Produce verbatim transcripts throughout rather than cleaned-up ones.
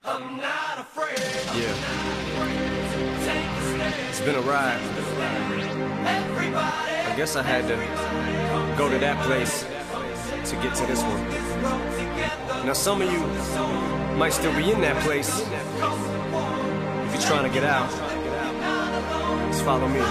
I'm not afraid. Yeah. Take a stand. It's been a ride. Everybody. I guess I had to go to that place to get to this one. Now some of you might still be in that place. If you're trying to get out, just follow me.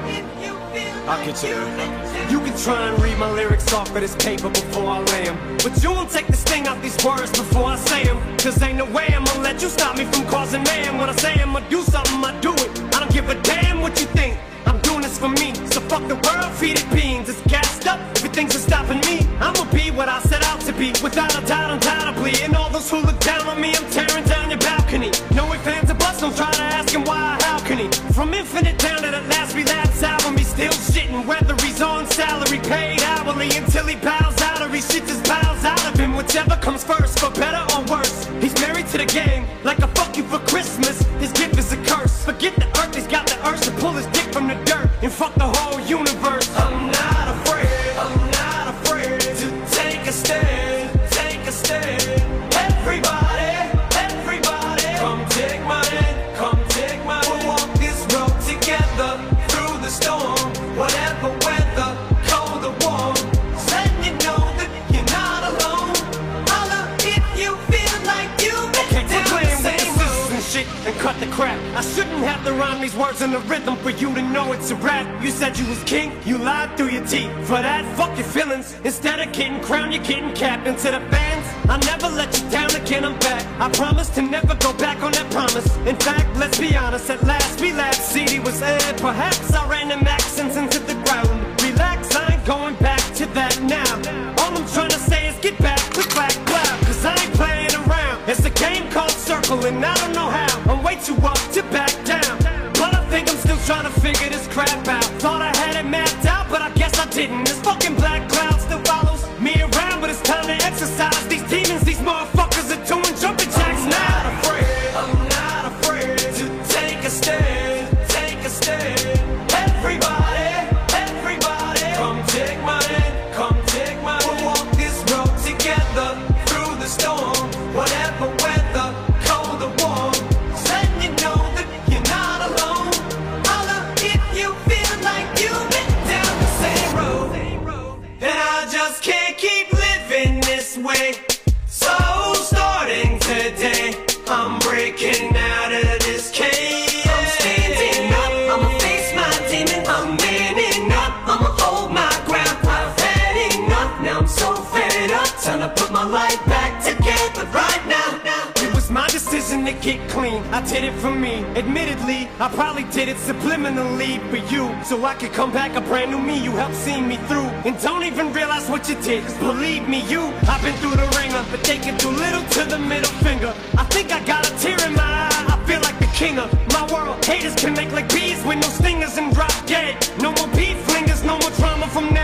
I'll get you there. You can try and read my lyrics off of this paper before I lay them, but you won't take the sting out these words before I say them. Cause ain't no way I'm gonna let you stop me from causing mayhem. When I say I'm gonna do something, I do it. I don't give a damn what you think. I'm doing this for me. So fuck the world, feed it beans. It's gassed up, everything's stopping me. I'ma be what I set out to be, without a doubt, undoubtedly. And all those who look down on me, I'm tearing down your balcony. No ifs, ands, or buts, don't try to ask him why or how can he. From Infinite down to that last relapse album, he's still shitting. Whether he's on salary, paid hourly, until he bows out or he shit just bows out of him. Whichever comes first, for better or worse. He's married to the game, like a fuck you for Christmas. His gift is a curse. Forget the earth, he's got the urge to pull his dick from the dirt and fuck the whole universe. I'm not afraid. I'm not afraid to take a stand. Take a stand. Everybody, everybody, come take my hand. Come take my hand. We'll walk this road together through the storm. Whatever weather, cold or warm. Letting you know that you're not alone. Holla if you feel like you've been down the same road. And shit and cut the crap. I shouldn't have to rhyme these words in the rhythm for you to know it's a rap. You said you was king, you lied through your teeth. For that, fuck your feelings. Instead of getting crowned, you're getting capped. And to the fans, I'll never let you down again, I'm back. I promise to never go back on that promise. In fact, let's be honest, at last we laughed. C D was aired, perhaps I ran them accents into the ground. Relax, I ain't going back to that now. All I'm trying to say is get back, click, clack, clap. Cause I ain't playing around. It's a game called Circle and I don't know how. I'm way too up to back down, but I think I'm still trying to figure this crap out. Thought I had it mapped out, but I guess I didn't. This fucking black cloud still follows me around, but it's time to exercise these demons. These motherfuckers are doing jumping jacks now. I'm not afraid. I'm not afraid to take a stand. Take a stand. Everybody, everybody, come take my hand. Come take my hand. We'll walk this road together through the storm. Whatever weather, cold or warm. Letting you know that you're not alone. Holla if you feel like you've been down the same road. And I just can't keep living this way. So starting today, I'm breaking out of this cage. I'm standing up, I'ma face my demon. I'm manning up, I'ma hold my ground. I've had enough, now I'm so fed up. Time to put my life back together right now. It was my decision to get clean, I did it for me. Admittedly, I probably did it subliminally for you, so I could come back a brand new me. You helped see me through, and don't even realize what you did. Cause believe me, you, I've been through the ringer, but they can do little to the middle finger. I think I got a tear in my eye, I feel like the king of my world. Haters can make like bees with no stingers and drop dead. No more beef flingers, no more drama from now.